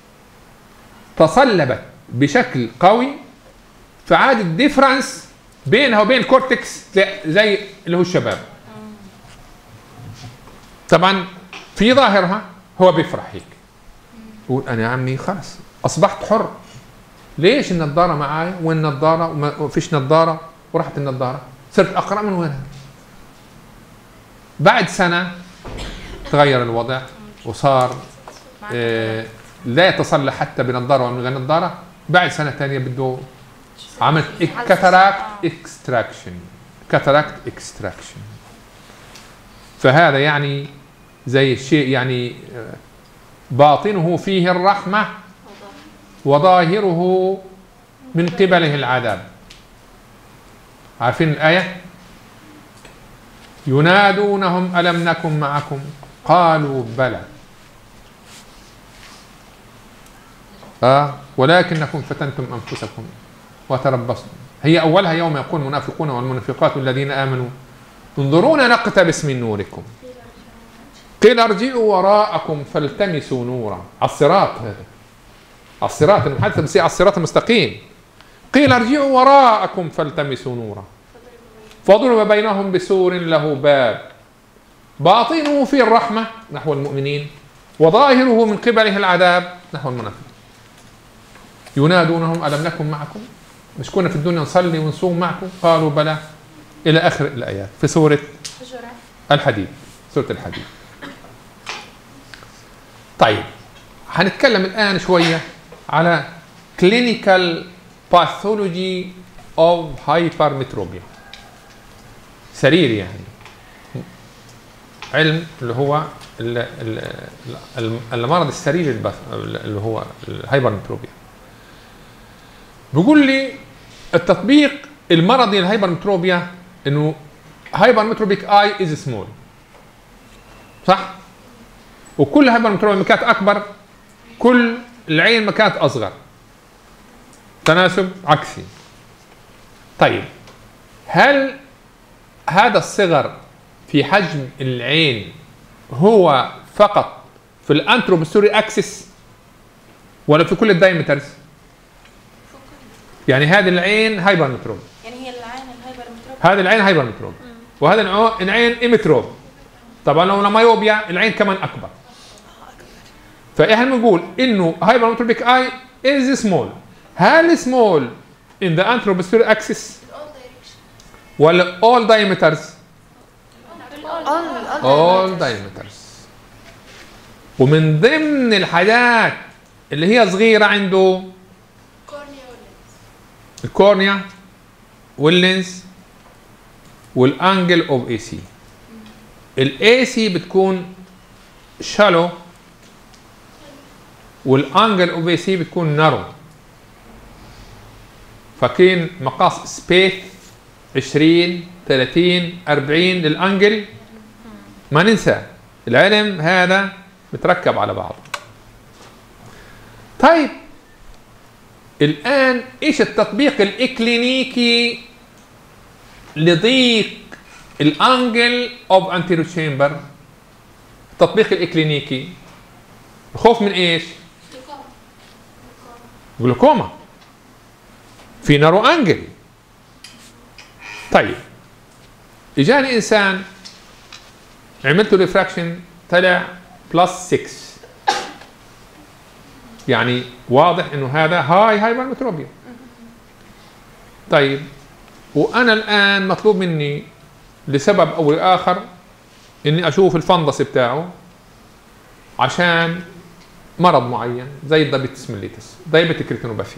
تصلبت بشكل قوي، فعاد الديفرنس بينها وبين الكورتكس زي اللي هو الشباب. طبعا في ظاهرها هو بيفرح هيك، يقول انا يا عمي خلاص اصبحت حر، ليش النظاره معايا والنظاره وما فيش نظاره وراحت النظاره، صرت اقرا من وينها. بعد سنه تغير الوضع وصار آه لا يتصلح حتى بنظاره ومن غير نظاره. بعد سنه ثانيه بده عملت كاتاراكت اكستراكشن. كاتاراكت اكستراكشن. فهذا يعني زي الشيء يعني باطنه فيه الرحمة وظاهره من قبله العذاب. عارفين الآية؟ ينادونهم ألم نكن معكم قالوا بلى آه ولكنكم فتنتم أنفسكم وتربصتم. هي أولها يوم يقول المنافقون والمنافقات الذين آمنوا انظرونا نقتبس من نوركم قيل ارجعوا وراءكم فالتمسوا نورا. على الصراط هذا، على الصراط المحدث بس على الصراط المستقيم. قيل ارجعوا وراءكم فالتمسوا نورا فضرب بينهم بسور له باب باطنه فيه الرحمة نحو المؤمنين وظاهره من قبله العذاب نحو المنافقين. ينادونهم ألم نكن معكم، مش كنا في الدنيا نصلي ونصوم معكم؟ قالوا بلى، إلى آخر الآيات في سورة الحديد. سورة الحديد. طيب هنتكلم الآن شوية على clinical pathology of hypermetropia. سرير يعني علم اللي هو المرض السريري اللي هو الهايبرمتروبيا. بيقول لي التطبيق المرضي للهايبرمتروبيا انه هايبرمتروبيك اي از سمول، صح؟ وكل هايبرمتروبيا مكانت اكبر كل العين مكانت اصغر، تناسب عكسي. طيب هل هذا الصغر في حجم العين هو فقط في الانتروبوستوري اكسس ولا في كل الدايمترز؟ يعني هذه العين هايبرمتروب، يعني هي العين الهايبرمتروب، هذه العين هايبرمتروب، وهذا العين ايمتروب. طبعا لو مايوبيا العين كمان اكبر. فاحنا بنقول انه هايبرمتروبيك اي از سمول. هل سمول in the anteroposterior axis ولا all diameters؟ all all diameters. ومن ضمن الحاجات اللي هي صغيرة عنده الكورنيا واللينس والانجل اوف اي سي. الاي سي بتكون شالو والانجل اوف اي سي بتكون نارو. فاكرين مقاس سبيث عشرين ثلاثين أربعين للانجل؟ ما ننسى العلم هذا متركب على بعض. طيب الآن إيش التطبيق الإكلينيكي لضيق الأنجل أوف أنتيرو تشامبر؟ التطبيق الإكلينيكي الخوف من إيش؟ جلوكوما في نارو أنجل. طيب إجاني إنسان عملت له ريفراكشن طلع بلس ستة، يعني واضح انه هذا هاي هايبرمتروبيا. طيب وانا الان مطلوب مني لسبب او لاخر اني اشوف الفندس بتاعه عشان مرض معين زي الدايبيتس ميليتس، دايبيتيك ريتينوباثي.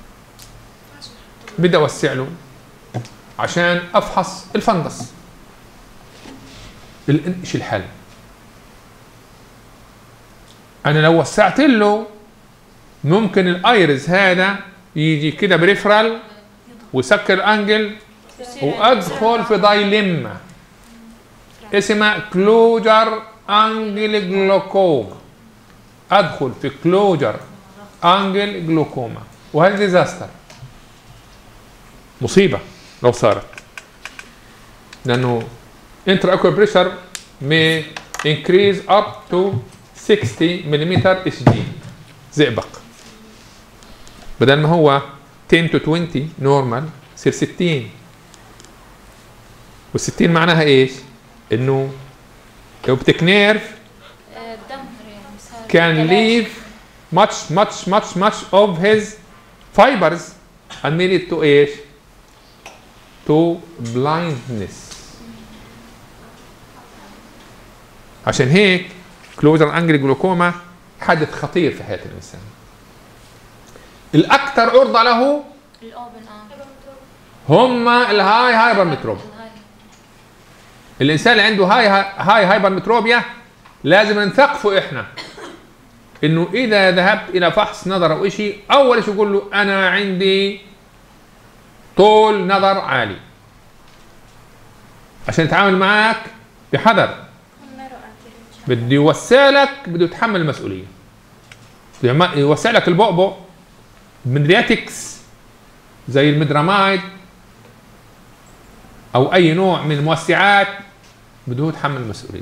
بدي اوسع له عشان افحص الفندس. ايش الحل؟ انا لو وسعت له ممكن الايرز هذا يجي كده بريفرال ويسكر الانجل وادخل في دايليما اسمها كلوجر انجل جلوكوما. ادخل في كلوجر انجل جلوكوما، وهذا ديزاستر، مصيبه لو صارت، لانه انتر اكوال بريشر may increase up to ستين ملم اس جي زئبق، بدل ما هو عشرة to عشرين نورمال يصير ستين. وال60 معناها ايش؟ انه optic nerve can leave much much much much of his fibers and lead to ايش؟ to blindness. عشان هيك كلوجر انجل جلوكوما حدث خطير في حياة الإنسان. الأكثر عرضة له الاوبن اه هم الهاي هايبرمتروبيا. الانسان اللي عنده هاي هاي هايبرمتروبيا لازم نثقفه احنا انه اذا ذهبت الى فحص نظر او شيء، اول شيء يقول له انا عندي طول نظر عالي عشان يتعامل معك بحذر. بده يوسع لك، بده يتحمل المسؤوليه. يوسع لك البؤبؤ مدرياتكس زي المدرامايد او اي نوع من الموسعات، بده يتحمل المسؤوليه.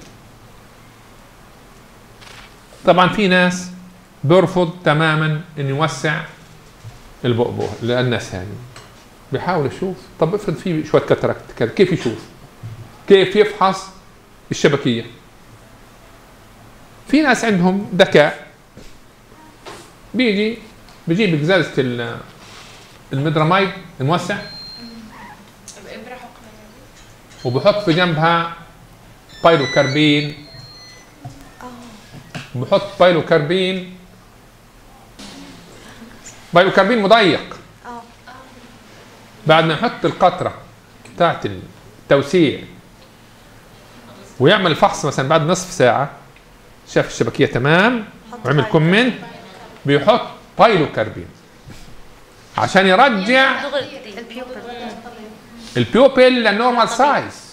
طبعا في ناس بيرفض تماما انه يوسع البؤبؤ للناس هذه، بيحاول يشوف طب افرض في شويه كاتاراكت كيف يشوف؟ كيف يفحص الشبكيه؟ في ناس عندهم ذكاء، بيجي بيجيب ازازه المدرامايد الموسع وبحط في جنبها بايلوكاربين، وبحط بايلوكاربين بايلوكاربين مضيق. بعد ما يحط القطره بتاعت التوسيع ويعمل الفحص مثلا بعد نصف ساعه، شاف الشبكيه تمام وعمل كومنت، بيحط بايلوكاربين عشان يرجع البيوبل للنورمال سايز.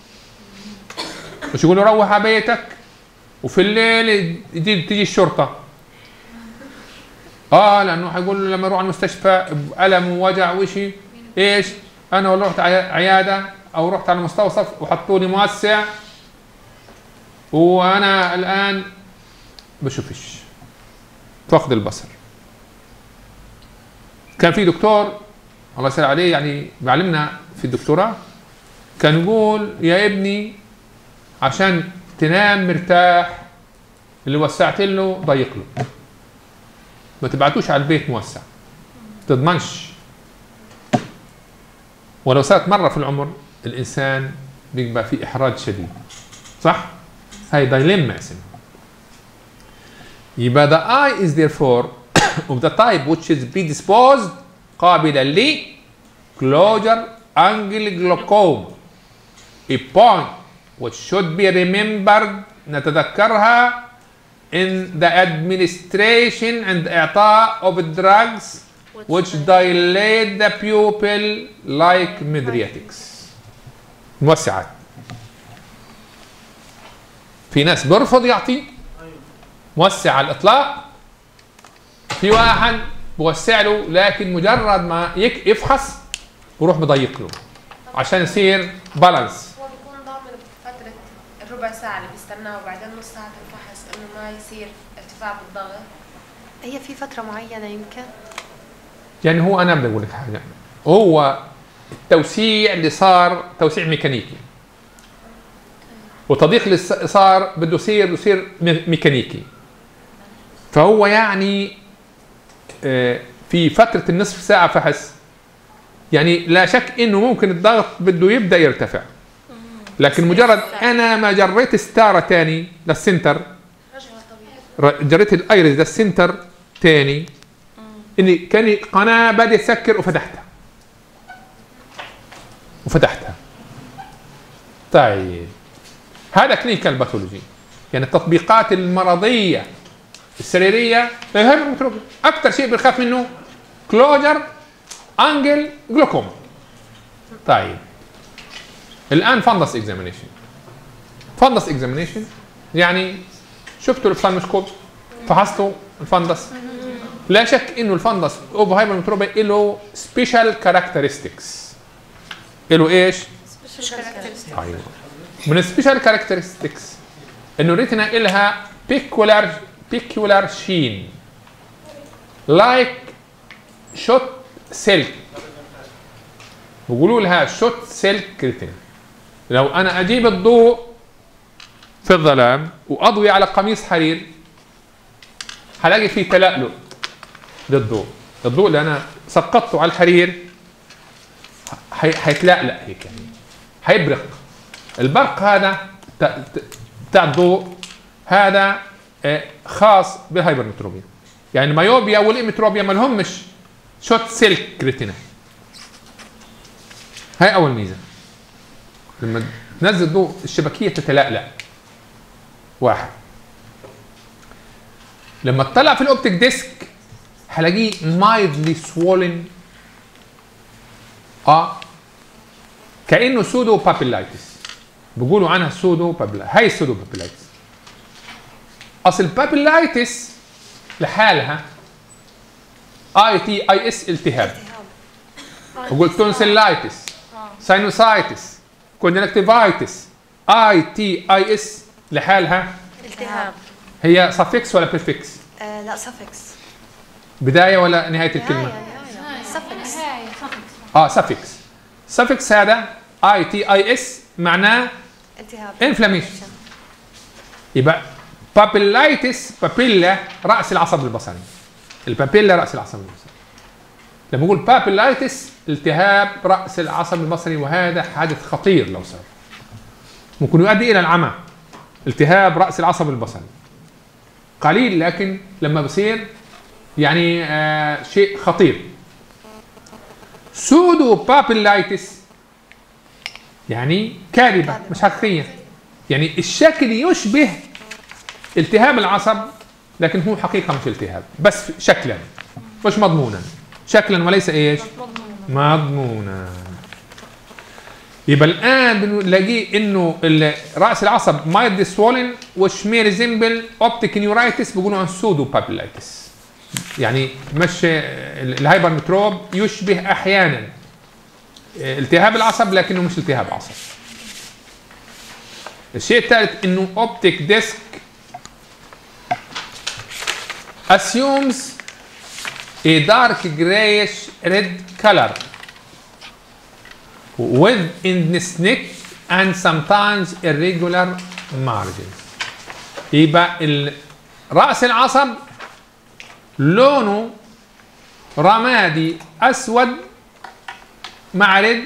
مش يقول له روح على بيتك وفي الليل تيجي الشرطه. اه لانه حيقول له لما يروح على المستشفى بألم ووجع وشي ايش؟ انا والله رحت عياده او رحت على المستوصف وحطوا لي موسع وانا الان بشوفش، فقد البصر. كان في دكتور الله يسهل عليه يعني بيعلمنا في الدكتوراه، كان يقول يا ابني عشان تنام مرتاح اللي وسعت له ضيق له، ما تبعتوش على البيت موسع، تضمنش. ولو صارت مره في العمر الانسان بيبقى في احراج شديد، صح؟ هاي دايليما اسمها. يبقى the eye is therefore of the type which is predisposed قابلة ل closure angle glaucoma, a point which should be remembered نتذكرها in the administration and إعطاء of drugs which dilate the pupil like mydriatics. موسعات. في ناس بيرفض يعطي موسع على الإطلاق، في واحد بوسع له لكن مجرد ما يفحص ويروح بضيق له عشان يصير بالانس. هو بيكون ضامن فترة الربع ساعة اللي بيستناها وبعدين نص ساعة الفحص انه ما يصير ارتفاع بالضغط. هي في فترة معينة يمكن؟ يعني هو انا بدي اقول لك حاجة، هو التوسيع اللي صار توسيع ميكانيكي، وتضييق اللي صار بده يصير يصير ميكانيكي. فهو يعني في فترة النصف ساعة فحص، يعني لا شك انه ممكن الضغط بده يبدا يرتفع، لكن مجرد انا ما جريت ستاره ثاني للسنتر، جريت الايرس للسنتر ثاني، اني كان قناه بدات تسكر وفتحتها وفتحتها. طيب هذا كلينيكال باثولوجي، يعني التطبيقات المرضيه السريريه للهايبرمتروبيا اكثر شيء بنخاف منه كلوجر انجل جلوكوما. طيب الان فندس اكزامينيشن. فندس اكزامينيشن يعني شفتوا الفلانوسكوب، فحصتوا الفندس، لا شك انه الفندس اوف هايبرمتروبيا له سبيشال كاركترستكس. له ايش؟ ايوه من السبيشال كاركترستكس انه الريتنا لها بيكولار بيكولار شين لايك شوت سلك، بيقولوا لها شوت سلك ريتنا. لو انا اجيب الضوء في الظلام واضوي على قميص حرير هلاقي فيه تلألؤ للضوء. الضوء اللي انا سقطته على الحرير هيتلألأ هيك، يعني هيبرق. البرق هذا بتاع الضوء هذا خاص بالهايبرمتروبيا. يعني المايوبيا والإيمتروبيا ما لهمش شوت سلك ريتنا، هاي اول ميزه. لما تنزل ضوء الشبكيه تتلألأ. واحد. لما اطلع في الاوبتيك ديسك هلاقيه مايلدلي swollen. اه كانه سودو بابيلايتس. بيقولوا عنها سودو بابيلايتس. هاي السودو بابيلايتس. اصل البابيلايتس لحالها اي تي اي اس التهاب. وقلت تونسيلايتس، ساينوسايتس، كونجكتيفايتس. اي تي اي اس لحالها التهاب. هي سافكس ولا بريفكس؟ آه لا سافكس. بدايه ولا نهايه الكلمه؟ سافكس. اه سافكس. سافكس هذا اي تي اي اس معناه التهاب. انفلاميشن. يبقى بابيلايتس، بابيلا راس العصب البصري. البابيلا راس العصب البصري. لما نقول بابيلايتس التهاب راس العصب البصري، وهذا حادث خطير لو صار. ممكن يؤدي الى العمى. التهاب راس العصب البصري قليل، لكن لما بصير يعني آه شيء خطير. سودو بابيلايتس يعني كاذبه مش حقيقيه، يعني الشكل يشبه التهاب العصب لكن هو حقيقه مش التهاب، بس شكلا مش مضمونا. شكلا وليس ايش؟ مضمونا. يبقى الان بنلاقيه انه راس العصب مايلد سوولن وش مي ريزمبل اوبتيك نيورايتس. بيقولوا عن سودو بابيلايتس، يعني مش الهايبر متروب يشبه احيانا التهاب العصب لكنه مش التهاب عصب. الشيء الثالث انه اوبتيك ديسك assumes a dark grayish red color with insnick and sometimes irregular margins. يبقى رأس العصب لونه رمادي اسود مع رد،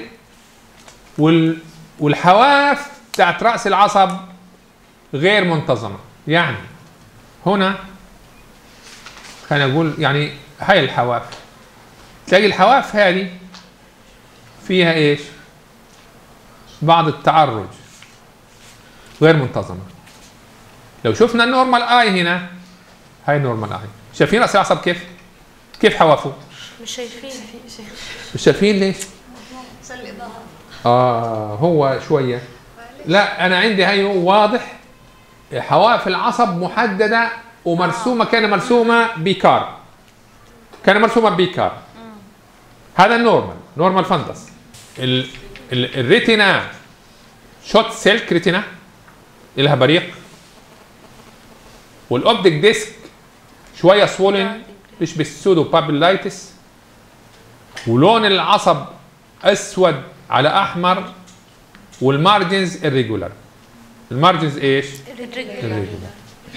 والحواف بتاعت رأس العصب غير منتظمة. يعني هنا خلينا نقول يعني هاي الحواف، تلاقي الحواف هذه فيها ايش؟ بعض التعرج غير منتظمة. لو شفنا النورمال اي هنا، هاي النورمال اي، شايفين رأس العصب كيف؟ كيف حوافه؟ مش شايفين. مش شايفين ليش؟ اه هو شوية. لا انا عندي هاي واضح حواف العصب محددة ومرسومة، كان مرسومة بيكار، كان مرسومة بيكار. هذا النورمال، نورمال فندس. ال ال الريتنا شوت سيلك ريتنا لها بريق، والاوبتيك ديسك شوية سوولن يشبه السودو بابيلايتس، ولون العصب اسود على احمر، والمارجنز irregular. المارجنز ايش؟ irregular.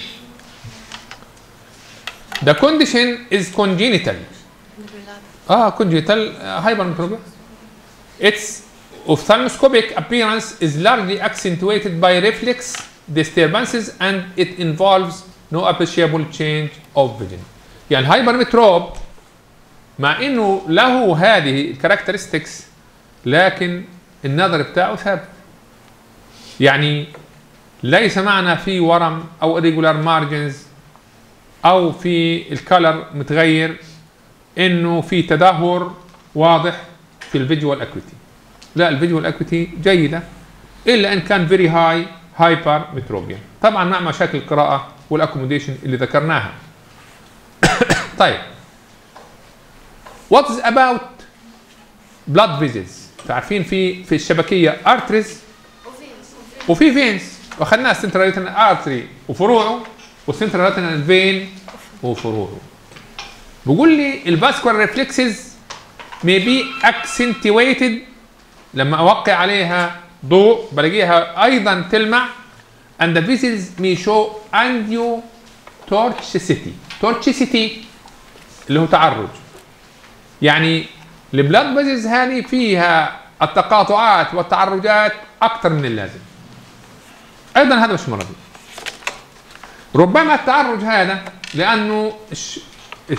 The condition is congenital. Ah, congenital uh, hypermetropia. Its ophthalmoscopic appearance is largely accentuated by reflex disturbances and it involves no appreciable change of vision. يعني الهايبرمتروب مع انه له هذه الكاركترستكس لكن النظر بتاعه ثابت. يعني ليس معنا في ورم او irregular margins او في الكالر متغير، انه في تدهور واضح في الفيجوال اكويتي. لا، الفيجوال اكويتي جيده الا ان كان فيري هاي هايبر متروبيا، طبعا مع مشاكل القراءه والاكوموديشن اللي ذكرناها. طيب وات از اباوت بلاد فيزلز؟ عارفين في في الشبكيه ارتريز وفي فينز، واخذنا السنترال ريتنال ارتري وفروعه والسنترال ريتنال فين وفروعه. بيقول لي الفاسكولار ريفلكسز may be accentuated لما اوقع عليها ضوء بلاقيها ايضا تلمع. and the vessels may show angiotorticity. torticity اللي هو تعرج. يعني البلاد فيزلز هذه فيها التقاطعات والتعرجات اكثر من اللازم. ايضا هذا مش مرضي. ربما التعرج هذا لانه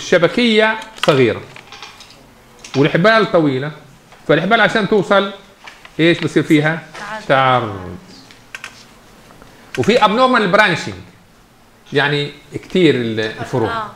الشبكيه صغيره والحبال طويله، فالحبال عشان توصل ايش بصير فيها؟ تعرض. وفي abnormal branching يعني كثير الفروع.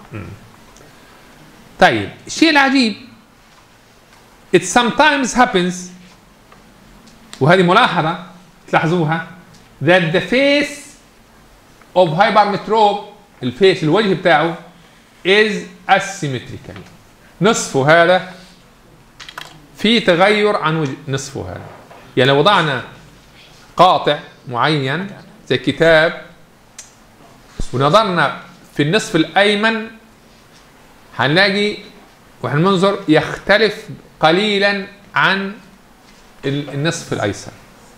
طيب الشيء العجيب it sometimes happens، وهذه ملاحظة تلاحظوها، that the face of hypermetrope، الفيس الوجه بتاعه is asymmetrical، نصفه هذا في تغير عن وجه نصفه هذا. يعني لو وضعنا قاطع معين زي كتاب ونظرنا في النصف الأيمن هنلاقي وهننظر يختلف قليلا عن النصف الأيسر.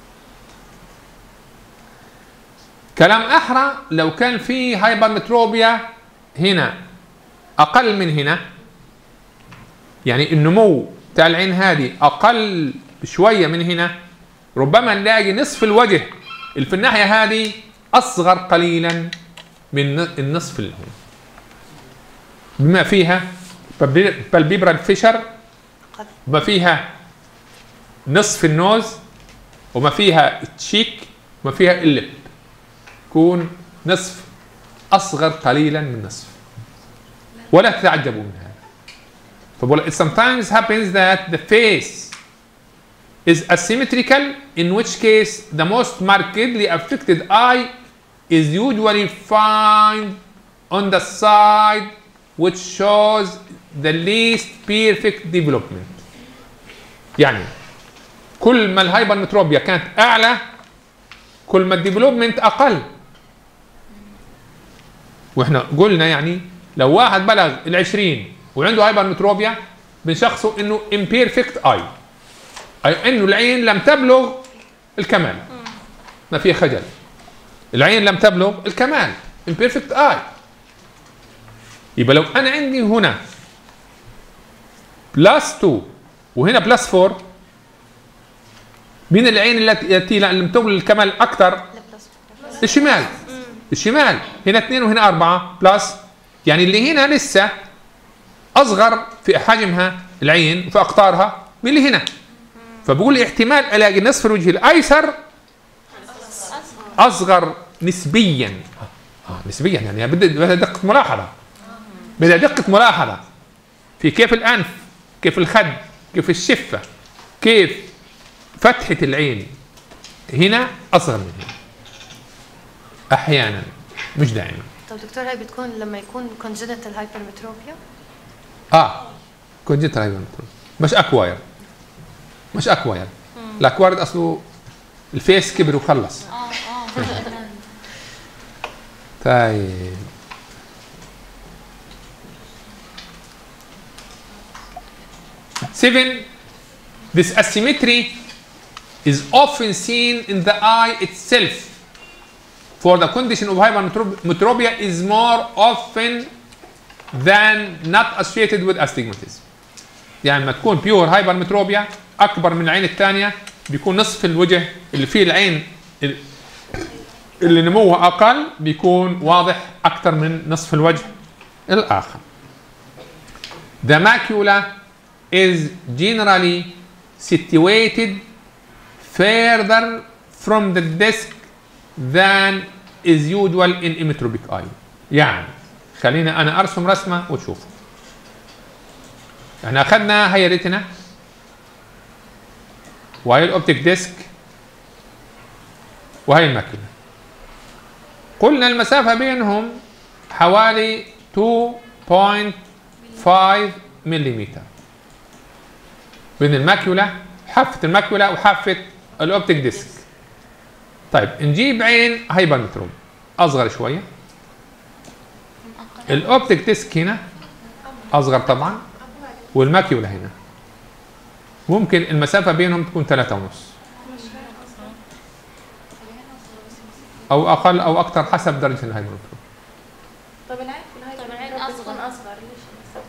كلام أحرى لو كان في هايبرمتروبيا هنا أقل من هنا، يعني النمو بتاع العين هذه أقل بشوية من هنا، ربما نلاقي نصف الوجه اللي في الناحية هذه أصغر قليلا من النصف اللي هنا، بما فيها بالبيبرال فيشر، وما فيها نصف النوز، وما فيها التشيك، وما فيها اللب، يكون نصف أصغر قليلا من نصف. ولا تتعجبوا من هذا. فبقول it sometimes happens that the face is asymmetrical, in which case the most markedly affected eye is usually found on the side which shows the least perfect development. يعني كل ما الهايبرمتروبيا كانت أعلى كل ما الديفلوبمنت أقل. واحنا قلنا يعني لو واحد بلغ العشرين وعنده هايبرمتروبيا بنشخصه انه imperfect eye، اي انه العين لم تبلغ الكمال، ما فيه خجل، العين لم تبلغ الكمال imperfect eye. يبقى لو انا عندي هنا بلس اثنين وهنا بلس أربعة، مين العين التي لم تبلغ الكمال اكثر؟ الشمال. الشمال هنا اثنين وهنا أربعة بلس، يعني اللي هنا لسه أصغر في حجمها العين وفي أقطارها من اللي هنا. فبقول احتمال ألاقي نصف الوجه الأيسر أصغر نسبيا. آه نسبيا يعني بدها دقة ملاحظة، بدها دقة ملاحظة في كيف الأنف، كيف الخد، كيف الشفة، كيف فتحة العين هنا أصغر من هنا أحيانا، مش دائما. طب دكتور هاي بتكون لما يكون congenital hypermetropia؟ اه congenital hypermetropia مش اكواير، مش اكواير. الاكواير اصله الفيس كبر وخلص. اه اه طيب seven, this asymmetry is often seen in the eye itself. For the condition of hypermetropia is more often than not associated with astigmatism. يعني لما تكون بيور هايبرمتروبيا اكبر من العين الثانيه بيكون نصف الوجه اللي فيه العين اللي نموها اقل بيكون واضح اكثر من نصف الوجه الاخر. The macula is generally situated further from the disc than is usual in emmetropic eye. يعني خلينا انا ارسم رسمه وتشوفوا. احنا اخذنا هي ريتنا وهي الاوبتيك ديسك وهي الماكينه. قلنا المسافه بينهم حوالي اثنين فاصلة خمسة ملم بين الماكيولا، حافه الماكيولا وحافه الاوبتيك ديسك. طيب نجيب عين هايبرمتروب اصغر شويه، الاوبتيك ديسك هنا اصغر طبعا والماكيولا هنا، ممكن المسافه بينهم تكون ثلاثة ونص او اقل او اكثر حسب درجه الهايبرمتروب. طب العين في العين اصغر اصغر ليش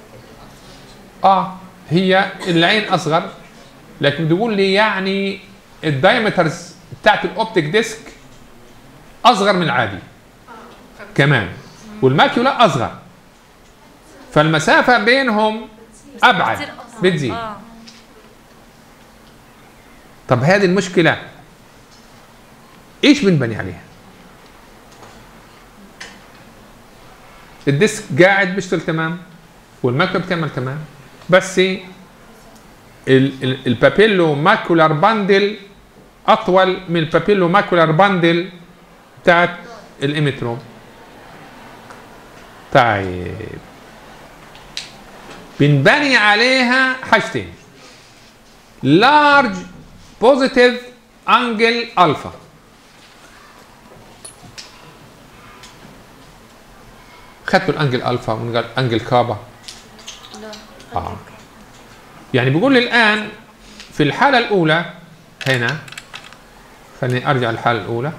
اه هي العين اصغر، لكن بتقول لي يعني الدايمترز بتاعت الاوبتيك ديسك اصغر من العادي كمان، والماكيولا اصغر، فالمسافه بينهم ابعد بتزيد. طب هذه المشكله ايش بنبني عليها؟ الديسك قاعد بيشتغل تمام والماكله بتكمل تمام، بس البابيلو ماكولار باندل اطول من البابيلو ماكولار باندل بتاعت الاميتروب. طيب بنبني عليها حاجتين: لارج بوزيتيف انجل الفا. خدتوا الانجل الفا وانجل كابا؟ لا. آه. يعني بيقول لي الان في الحاله الاولى هنا، خليني ارجع للحاله الاولى.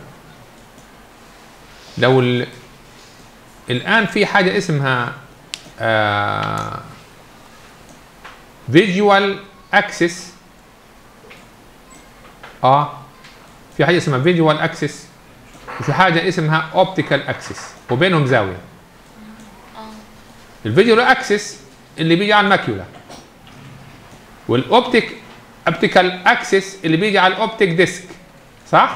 لو ال... الان في حاجه اسمها آه... فيجوال اكسس. اه في حاجه اسمها فيجوال اكسس وفي حاجه اسمها اوبتيكال اكسس وبينهم زاويه. الفيجوال اكسس اللي بيجي على الماكيولا، والاوبتيك اوبتيكال اكسس اللي بيجي على الاوبتيك ديسك، صح؟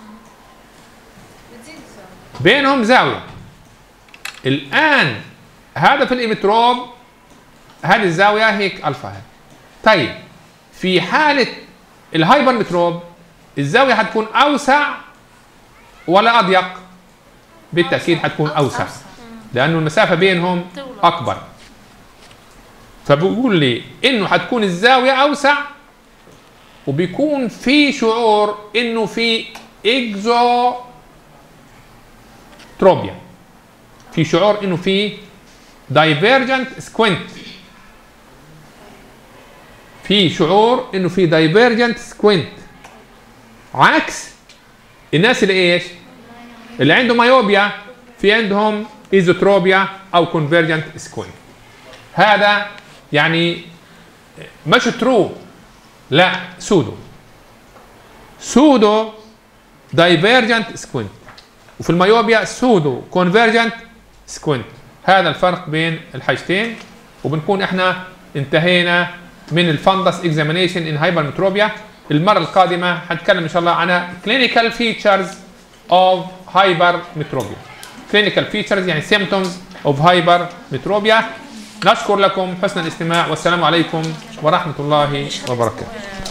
بينهم زاويه. الان هذا في الاميتروب هذه الزاويه هيك الفا هذه. طيب في حاله الهايبر متروب الزاويه حتكون اوسع ولا اضيق؟ بالتاكيد حتكون اوسع لانه المسافه بينهم اكبر. فبقول لي انه حتكون الزاويه اوسع وبيكون في شعور انه في اكزو تروبيا، في شعور انه في دايفيرجنت سكوينت، في شعور انه في دايفيرجنت سكوينت، عكس الناس اللي ايش؟ اللي عندهم مايوبيا في عندهم ايزوتروبيا او كونفيرجنت سكوينت. هذا يعني مش ترو، لا سودو سودو دايفيرجنت سكوينت، وفي المايوبيا سودو كونفيرجنت سكوينت. هذا الفرق بين الحاجتين. وبنكون احنا انتهينا من الفندس اكزامينيشن ان هايبرمتروبيا. المره القادمه حنتكلم ان شاء الله عن كلينيكال فيتشرز اوف هايبرمتروبيا. كلينيكال فيتشرز يعني سيمبتومز اوف هايبرمتروبيا. نشكر لكم حسن الاستماع والسلام عليكم ورحمه الله وبركاته.